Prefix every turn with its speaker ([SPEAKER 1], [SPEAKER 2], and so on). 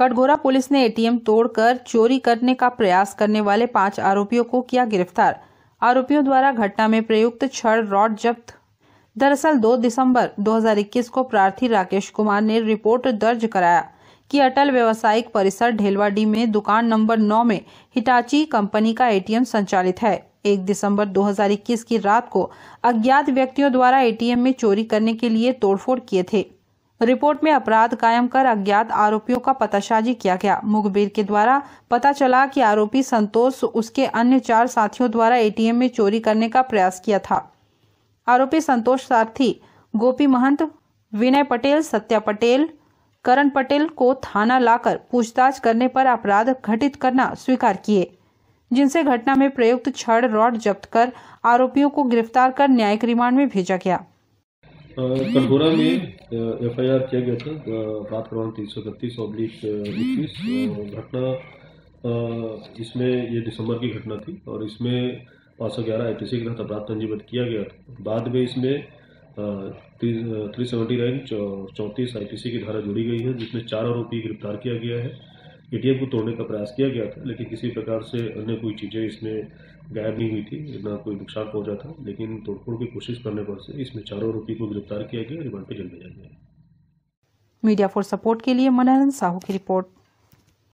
[SPEAKER 1] Katghora police ने ATM तोड़कर चोरी करने का प्रयास करने वाले 5 आरोपियों को किया गिरफ्तार। आरोपियों द्वारा घटना में प्रयुक्त छड़ रॉड जब्त। दरअसल 2 दिसंबर 2021 को प्रार्थी राकेश कुमार ने रिपोर्ट दर्ज कराया कि अटल व्यवसायिक परिसर ढेलवाडी में दुकान नंबर 9 में हिटाची कंपनी का एटीएम संचालित है। 1 दिसंबर 2021 की रात को अज्ञात व्यक्तियों द्वारा एटीएम में चोरी करने के लिए तोड़फोड़ किए थे। रिपोर्ट में अपराध कायम कर अज्ञात आरोपियों का पतासाजी किया गया। मुखबिर के द्वारा पता चला कि आरोपी संतोष उसके अन्य 4 साथियों द्वारा एटीएम में चोरी करने का प्रयास किया था। आरोपी संतोष सारथी गोपी महंत, विनय पटेल, सत्या पटेल, करण पटेल को थाना लाकर पूछताछ करने पर अपराध घटित करना स्वीकार किए, जिनसे घटना में प्रयुक्त छड़ रॉड जब्त कर आरोपियों को गिरफ्तार कर न्यायिक रिमांड में भेजा गया।
[SPEAKER 2] कटघोरा में एफआईआर किया गया था, बात क्रमांक 331/21। घटना इसमें ये दिसंबर की घटना थी और इसमें 511 आईटीसी के तहत अपराध पंजीबद्ध किया गया था। बाद में इसमें 379 34 आईटीसी की धारा जोड़ी गई है, जिसमें 4 आरोपी गिरफ्तार किया गया है। एटीएम को तोड़ने का प्रयास किया गया था, लेकिन किसी प्रकार से अन्य कोई चीज़ें इसमें गायब नहीं हुई थी, ना कोई नुकसान पहुंचा था। लेकिन तोड़फोड़ की कोशिश करने पर से इसमें 4 आरोपी को गिरफ्तार किया गया, रिमांड पे जल्द भेजा गया।
[SPEAKER 1] मीडिया फॉर सपोर्ट के लिए मनोरंजन साहू की रिपोर्ट।